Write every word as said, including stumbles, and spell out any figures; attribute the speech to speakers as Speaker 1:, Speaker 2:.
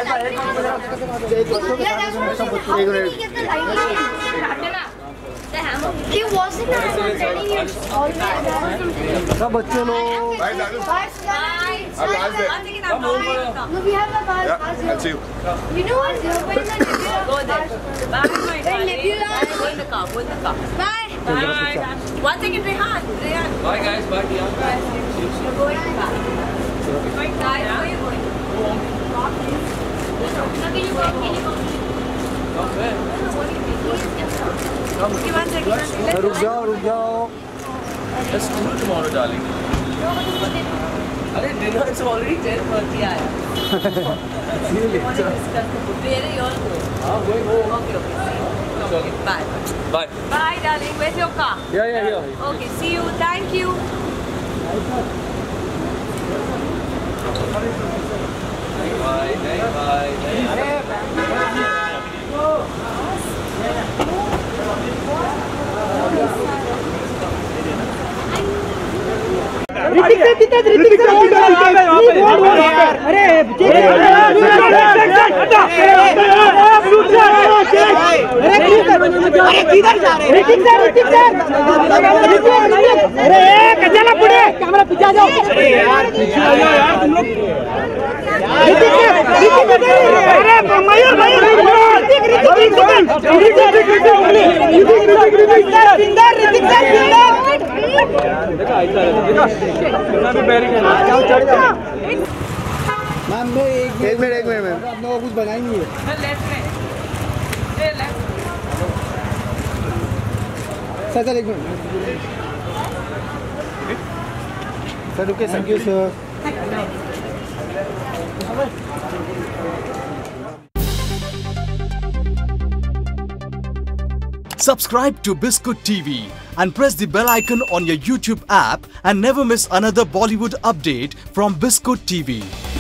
Speaker 1: He wasn't telling you always.
Speaker 2: सब बच्चों लोग
Speaker 1: Bye. No, we have a bar.
Speaker 3: Yeah, I'll see you.
Speaker 1: You know what? When the Nebula.
Speaker 4: Go there. Bye, my darling.
Speaker 1: Nebula.
Speaker 4: Go in the car. Go in the car.
Speaker 1: Bye.
Speaker 4: Bye. One second, Rehan. Rehan.
Speaker 5: Bye guys. Bye Tia.
Speaker 4: You're going back. You're going back. Where are you going? Home. Can you go? Can you go?
Speaker 5: Come where?
Speaker 4: Okay, one second.
Speaker 2: रुक जाओ रुक जाओ
Speaker 5: Let's do it tomorrow, darling. Arey, dinner is already ten thirty. See you later.
Speaker 4: Where are you all going?
Speaker 5: I'm going home.
Speaker 4: Okay, okay. Okay, bye.
Speaker 5: Bye.
Speaker 4: Bye, darling. Where's your car?
Speaker 5: Yeah, yeah, yeah.
Speaker 4: Okay, see you. Thank you.
Speaker 5: Bye. Bye. Bye.
Speaker 2: Hrithik से पीते ऋतिक से बोल यार अरे अरे किधर जा रहे ऋतिक से ऋतिक से अरे कचरा पुड़े कैमरा पीछे आ जाओ अरे यार पीछे आ जाओ यार तुम लोग ऋतिक से ऋतिक अरे मयूर मयूर ऋतिक ऋतिक ऋतिक सिंदर ऋतिक से सिंदर
Speaker 5: देखा ऐसा देखा मैं भी बैरिंग है
Speaker 2: जाओ चढ़ जाओ मैम मैं एक
Speaker 3: एक मिनट एक मिनट मैम
Speaker 2: आप लोग कुछ बनाएंगे
Speaker 4: लेफ्ट में लेफ्ट
Speaker 2: सर सर एक मिनट सर रुके thank you sir
Speaker 6: Subscribe to Biscuit T V and press the bell icon on your YouTube app and never miss another Bollywood update from Biscuit T V.